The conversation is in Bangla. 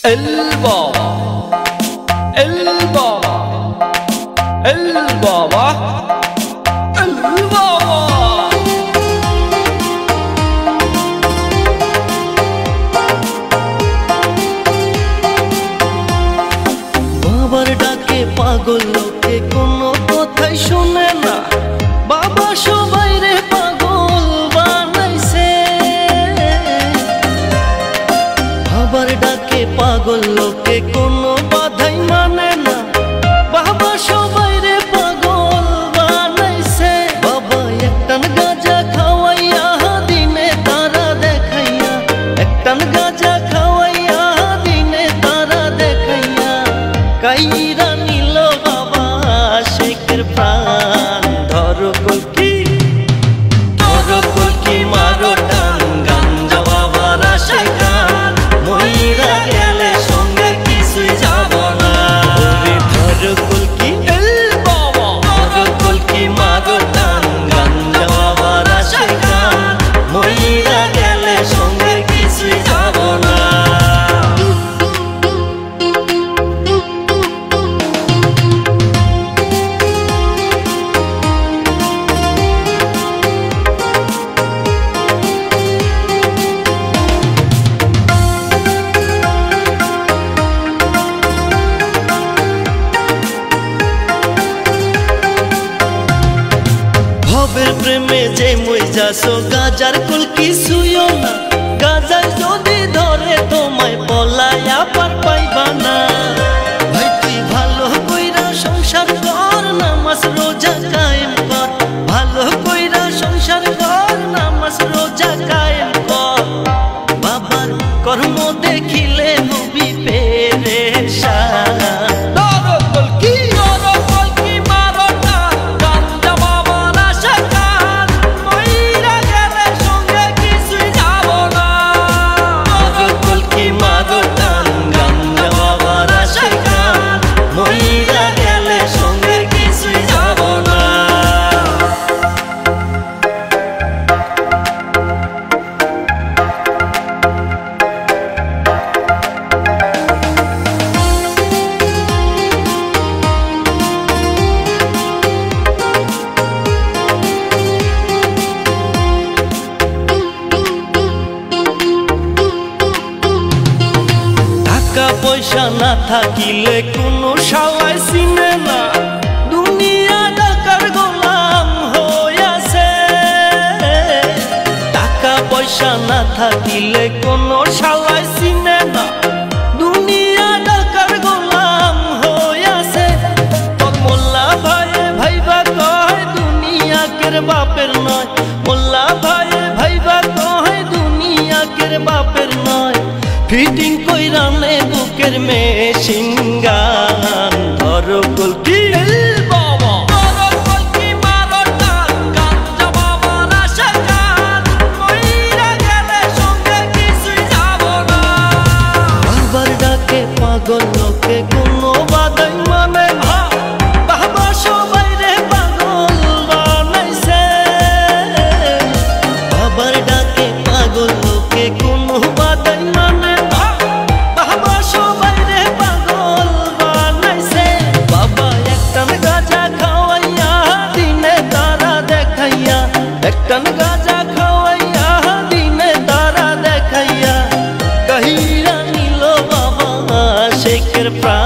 El Baba, El Baba, El Baba, El Baba। বাবার ডাকে পাগল লোকে কোনো কথাই শুনে না, বাবা সবাই রে পাগল বানাইছে। বাবার ডাকে পাগল লোকে কোনো বাধাই মানে না, বাবা সবাই রে পাগল বানাইছে। বাবা একটান গাঁজা খাওয়াইয়া দিনে তারা দেখাইয়া, একটান গাঁজা খাওয়াইয়া দিনে তারা দেখাইয়া কাইরা নিল বাবা শেখের প্রাণ। ধরো কলকি, ধরো কলকি, মারো টান, গাঞ্জা বাবার আশায় গান, মইরা গেলে সঙ্গে কিছুই যাব না। ধরো কলকি, ধরো কলকি, মারো টান, গাঞ্জা বাবার আশায় গান, মইরা গেলে সঙ্গে কিছুই যাব না। ভবের প্রেমে যে মই যাসো গাজার কুল কিছুইও না, গাজায় যদি ধরে তোমায় পলায়া পার পাইবা না। ভাই তুই ভালো কইরা সংসার কর, নামাজ রোজা কায়েম কর, ভালো কইরা সংসার কর, নামাজ রোজা কায়েম কর। বাবার কর্ম দেখিলে হবি পেরেশান। টাকা পয়সা না থাকিলে কোনো শালায় চিনে না, দুনিয়া টাকার গোলাম হইয়াছে। টাকা পয়সা না থাকিলে কোনো শালায় চিনে না, দুনিয়া টাকার গোলাম হইয়াছে। তোর মোল্লা ভাইয়ে ভাইবা কয় দুনিয়া কের বাপের নয়, মোল্লা ভাইয়ে ভাইবা কয় দুনিয়া কের বাপের নয়। ফিটিং কইরা নে বুকের মেশিন গান। ধরো কলকি, বাবার ডাকে পাগল লোকে কোনো বাধাই মানে না, বাবা সবাই রে পাগল বানাইছে। বাবার ডাকে পাগল লোকে কোনো বাধাই মানে না, বাবা সবাই রে পাগল বানাইছে। বাবা একটান গাঁজা খাওয়াইয়া দিনে তারা দেখাইয়া, একটান গাঁজা খাওয়াইয়া দিনে তারা দেখাইয়া কাহিরা নিল বাবা শেখের প্রাণ।